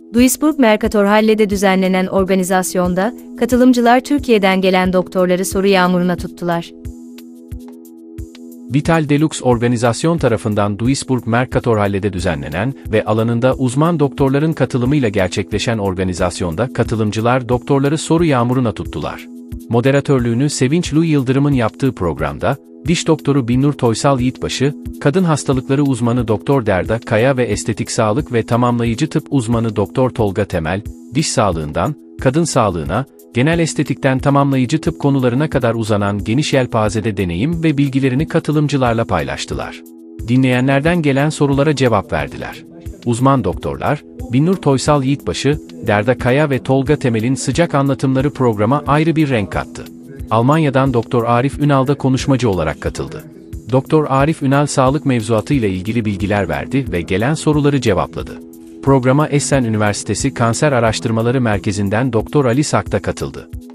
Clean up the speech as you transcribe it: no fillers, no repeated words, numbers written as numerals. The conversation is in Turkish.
Duisburg Mercator Halle'de düzenlenen organizasyonda, katılımcılar Türkiye'den gelen doktorları soru yağmuruna tuttular. Vital Deluxe organizasyon tarafından Duisburg Mercator Halle'de düzenlenen ve alanında uzman doktorların katılımıyla gerçekleşen organizasyonda katılımcılar doktorları soru yağmuruna tuttular. Moderatörlüğünü Sevinç Lu Yıldırım'ın yaptığı programda, diş doktoru Binnur Toysal Yiğitbaşı, kadın hastalıkları uzmanı Doktor Derda Kaya ve estetik sağlık ve tamamlayıcı tıp uzmanı Doktor Tolga Temel, diş sağlığından, kadın sağlığına, genel estetikten tamamlayıcı tıp konularına kadar uzanan geniş yelpazede deneyim ve bilgilerini katılımcılarla paylaştılar. Dinleyenlerden gelen sorulara cevap verdiler. Uzman doktorlar, Binnur Toysal Yiğitbaşı, Derda Kaya ve Tolga Temel'in sıcak anlatımları programa ayrı bir renk kattı. Almanya'dan Doktor Arif Ünal da konuşmacı olarak katıldı. Doktor Arif Ünal sağlık mevzuatı ile ilgili bilgiler verdi ve gelen soruları cevapladı. Programa Essen Üniversitesi Kanser Araştırmaları Merkezi'nden Doktor Ali Sak da katıldı.